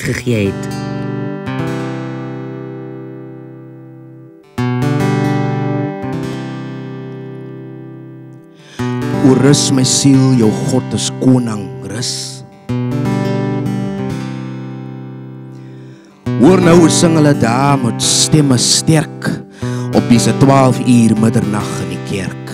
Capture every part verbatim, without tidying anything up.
gegee het. O rus my siel, jou God is koning, rus. Hoor nou hoe sing hulle daar met stemme sterk, op diese twaalf uur middernag in die kerk.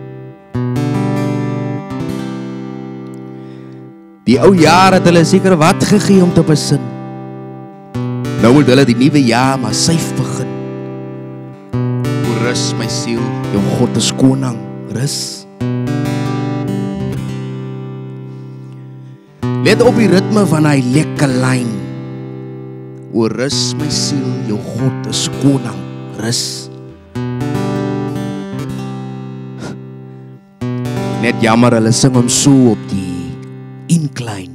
Die ou jaar het hulle seker wat gegee om te besin. Nou moet hulle die nuwe jaar maar syf begin. O rus my siel, jou God is koning, rus. Let op die ritme van hy lekker lyn. O rus my siel, jou God is koning, rus. Net jammer, hulle sing hom so op die incline.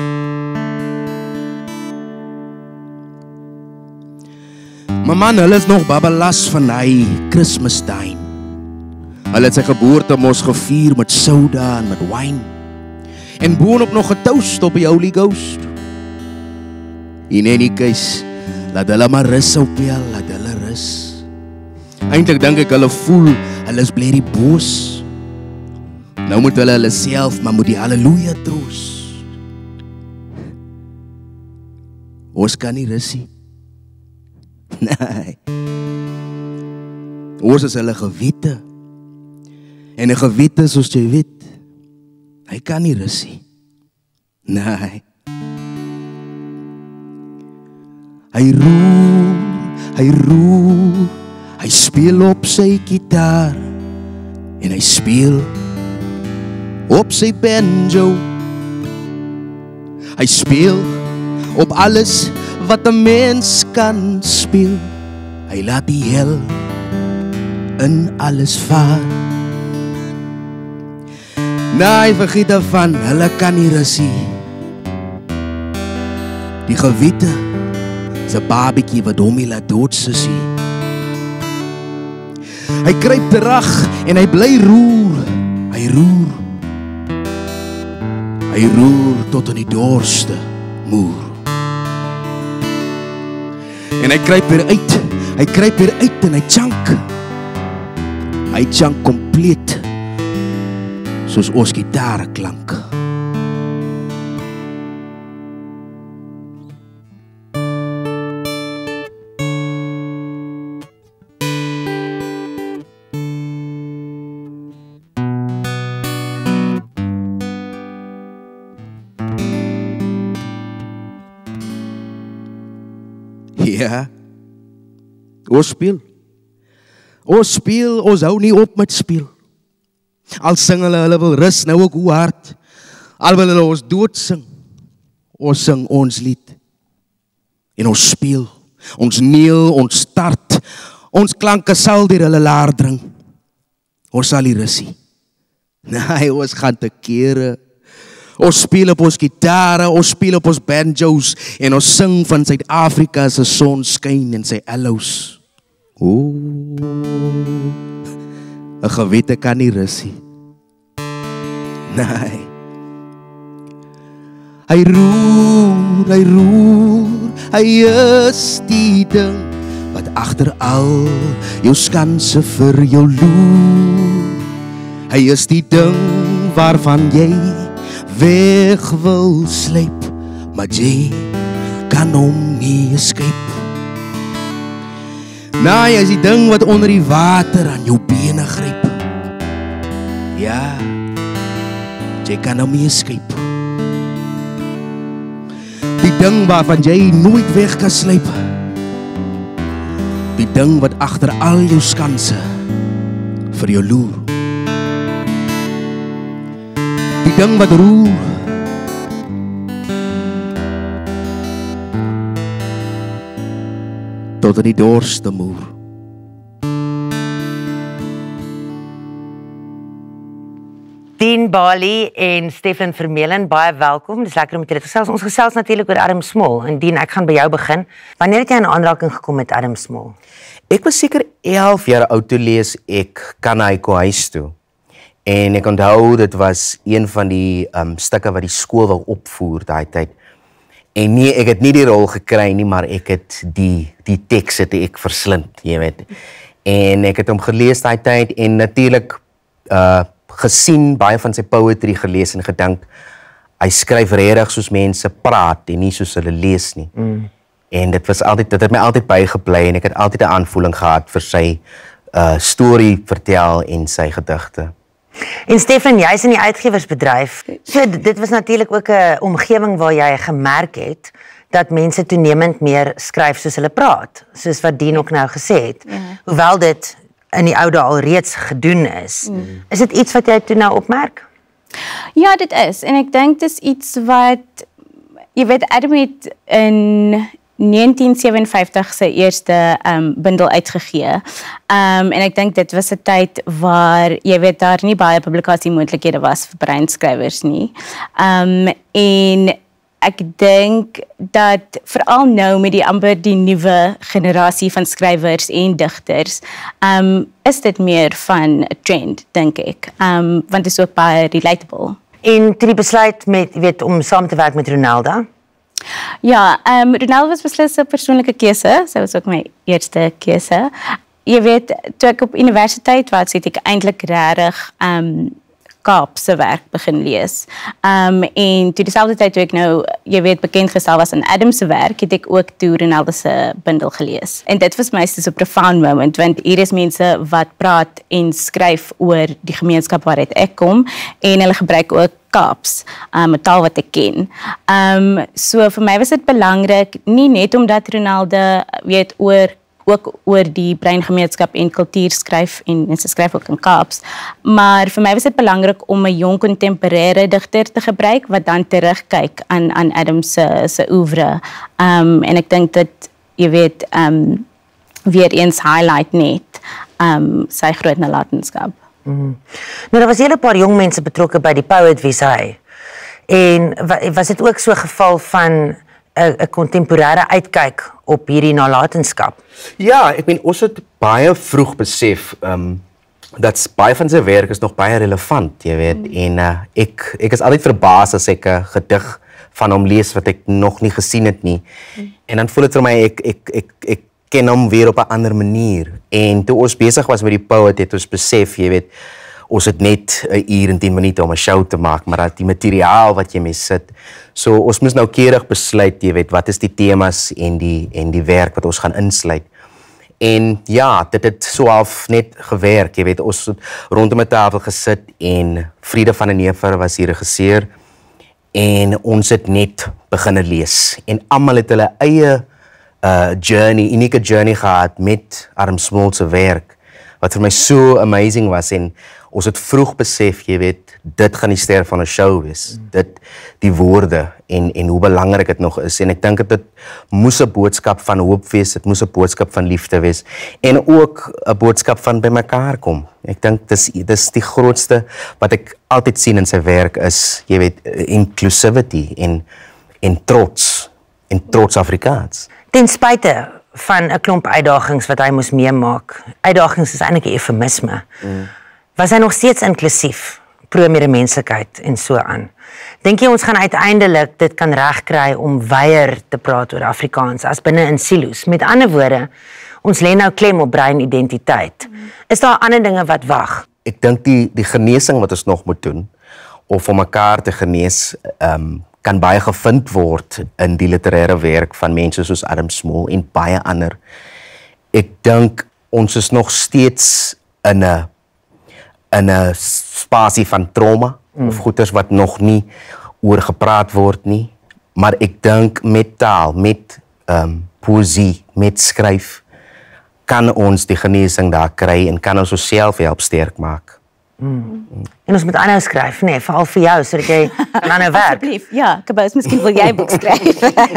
Maar man, hulle is nog babbelas van hy Christmastime. Hulle het sy geboorte mos gevier met soda en met wine. En boonop nog getoast op die Holy Ghost. In any case, laat hulle maar rus op jou, laat hulle rus. Eindelijk denk ek hulle voel, hulle is bly boos. Nou moet hulle hulle self, maar moet die halleluja troos. Ons kan nie rusie. Nee. Ons is hulle gewete. En een gewete, soos jy weet, hy kan nie rusie. Nee. Hy roer, hy roer, hy speel op sy kitaar, en hy speel op sy banjo. Hy speel op alles wat 'n mens kan speel. Hy laat die hel in alles vaar. Nee, vergiet daarvan, hulle kan nie rusie. Die gewete is 'n babietjie wat hom nie laat doodsussie. Hy kruip terug en hy bly roer. Hy roer. Hy roer tot in die dorste moer. En hy kruip weer uit. Hy kruip weer uit en hy chunk. Hy chunk compleet. Soos ons gitaar klank. Ja, ons speel. Ons speel, ons hou nie op met speel. Al sing hulle, hulle wil rus, nou ook hoe hard. Al wil hulle ons dood sing. Ons sing ons lied. En ons speel. Ons neel, ons start. Ons klanke sal deur hulle laar dring. Ons sal nie rusie. Nee, ons gaan te kere. Ons speel op ons gitare, ons speel op ons banjos. En ons sing van Suid-Afrika se sonskyn en sy ellows. Oeh. 'n gewete kan nie rusie. Nee. Hy roer, hy roer, hy is die ding wat agter al jou skanse vir jou loer. Hy is die ding waarvan jy weg wil sleep, maar jy kan hom nie escape. Nee, hy is die ding wat onder die water aan jou bene gryp. Ja, jy kan hom nie escape. Die ding waarvan jy nooit weg kan sluip. Die ding wat agter al jou skanse vir jou loer. Die ding wat roer. Tot in die dorste moer. Dean Balie en Stefan Vermeulen, baie welkom. Dis lekker om met julle te gesels. Ons gesels natuurlik oor Adam Small. En Dean, ek gaan by jou begin. Wanneer het jy in aanraking gekom met Adam Small? Ek was seker elf jaar oud toe lees ek kan hy kom huis toe. En ek onthou, dit was een van die um, stukke wat die skool wil opvoer daai tyd. En nee, ek het nie die rol gekry nie, maar ek het die, die teks het ek verslind, jy weet. En ek het hom gelees daai tyd, en natuurlik uh, gesien, baie van sy poetry gelees en gedink, hy skryf regtig soos mense praat, en nie soos hulle lees nie. Mm. En dit was altyd, dit het my altyd bygebly, en ek het altyd 'n aanvoeling gehad vir sy uh, storie vertel en sy gedigte. En Stefan, jy's in die uitgewersbedryf, so dit was natuurlik ook 'n omgewing waar jy gemerk het, dat mense toenemend meer skryf soos hulle praat, soos wat Dean ook nou gesê het. Ja. Hoewel dit in die ou dae al reeds gedoen is. Mm. Is dit iets wat jy toe nou opmerk? Ja, dit is. En ek dink dit is iets wat, jy weet, Adam het in negentien sewenvyftig sy eerste um, bundel uitgegee. Um, en ek dink dit was 'n tyd waar, jy weet, daar nie baie publikasiemoontlikhede was vir breinskrywers nie. Um, en ek dink dat veral nou met die amper die nuwe generasie van skrywers en digters, um, is dit meer van 'n trend, dink ek. Um, want dit is ook baie relatable. En toe die besluit met, weet, om saam te werk met Ronaldo? Ja, um, Ronaldo was beslis 'n persoonlike keuse. Sy was ook my eerste keuse. Jy weet, toe ek op universiteit was, het ek eintlik regtig um, Kaapse werk begin lees. Um, en toe dieselfde tyd toe ek nou, jy weet, bekend gestel was aan Adam se werk, het ek ook toe Ronaldo se bundel gelees. En dit was my so 'n profound moment, want hier is mense wat praat en skryf oor die gemeenskap waaruit ek kom, en hulle gebruik ook Kaaps, um, 'n taal wat ek ken. Um, so vir my was dit belangrik, nie net omdat Ronaldo, weet, oor ook oor die breingemeenskap en kultuur skryf, en, en sy skryf ook in Kaaps, maar vir my was dit belangrik om 'n jong kontemporêre digter te gebruik, wat dan terugkyk aan, aan Adam se, se oeuvre. Um, en ek dink dat, jy weet, um, weer eens highlight net um, sy groot nalatenskap. Mm. Nou, daar was 'n hele paar jong mense betrokke by die Poet Visai. En was dit ook so 'n geval van 'n kontemporêre uitkyk op hierdie nalatenskap? Ja, ek meen, ons het baie vroeg besef um, dat baie van sy werk is nog baie relevant, jy weet. Mm. En uh, ek ek is altyd verbaas as ek 'n gedig van hom lees wat ek nog nie gesien het nie. Mm. En dan voel dit vir my ek ek ek ek ken hom weer op 'n ander manier. En toe ons besig was met die Poet, het ons besef, jy weet, ons het net 'n uur en tien minute om 'n show te maak, maar dat die materiaal wat jy mee sit, so ons moes nou keurig besluit, jy weet, wat is die temas en die en die werk wat ons gaan insluit. En ja, dit het so half net gewerk, jy weet, ons het rondom 'n tafel gesit en Vrydag van 'n Neefer was die regisseur, en ons het net begin lees, en almal het hulle eie uh, journey, unieke journey gehad met Adam Small se werk, wat vir my so amazing was, en ons het vroeg besef, jy weet, dit gaan die ster van 'n show wees, mm. dit, die woorde, en, en hoe belangrik dit nog is, en ek dink dat dit moes 'n boodskap van hoop wees, dit moes 'n boodskap van liefde wees, en ook 'n boodskap van by mekaar kom. Ek dink dis, dis die grootste wat ek altyd sien in sy werk is, jy weet, inclusivity, en, en trots, en trots Afrikaans. Ten spyte van 'n klomp uitdagings wat hy moes meemaak, uitdagings is eintlik 'n eufemisme, mm. was hy nog steeds inklusief, pro-medemenslikheid en so aan. Dink jy ons gaan uiteindelik dit kan regkry om weier te praat oor Afrikaans as binne in silo's? Met ander woorde, ons lê nou klem op breinidentiteit. Is daar ander dinge wat wag? Ek dink die die genesing wat ons nog moet doen, of om mekaar te genees, um, kan baie gevind word in die literêre werk van mense soos Adam Small en baie ander. Ek dink ons is nog steeds in 'n in 'n spasie van trauma, mm. of goeters wat nog nie oor gepraat word nie, maar ek dink met taal, met um, poësie, met skryf, kan ons die genesing daar kry en kan ons onsself help sterk maak. Mm. En ons moet aanhou skryf, nee, veral vir jou, sodat jy kan aanhou werk. Asseblief, ja, Kabous, miskien wil jy boek skryf.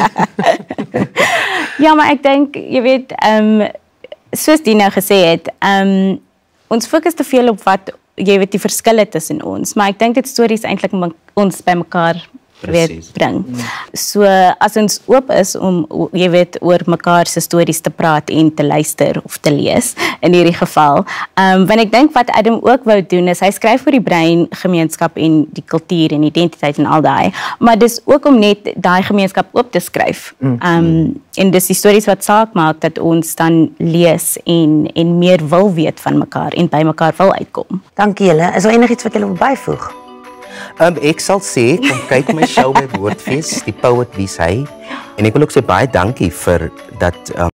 Ja, maar ek dink, jy weet, um, soos die nou gesê het, um, ons fokus te veel op wat, jy weet, die verskille tussen ons, maar ek dink dit stories eintlik ons by mekaar weet Precies. bring. So as ons oop is om o- jy weet oor mekaar se stories te praat en te luister of te lees in hierdie geval. Ehm um, want ek dink wat Adam ook wou doen is hy skryf oor die brein gemeenskap en die kultuur en identiteit en al daai, maar dis ook om net daai gemeenskap oop te skryf. Ehm um, en dis die stories wat saak maak dat ons dan lees en en meer wil weet van mekaar en by mekaar wil uitkom. Dankie julle. Is daar enigiets wat julle wil byvoeg? Um, ek sal sê, kom kyk my show by Woordfees, die poet wie hy. En ek wil ook sê baie dankie vir dat um,